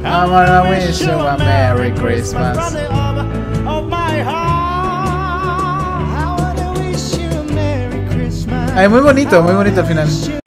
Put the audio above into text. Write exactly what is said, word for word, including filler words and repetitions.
I wanna wish you a Merry Christmas. Ay, muy bonito, muy bonito al final.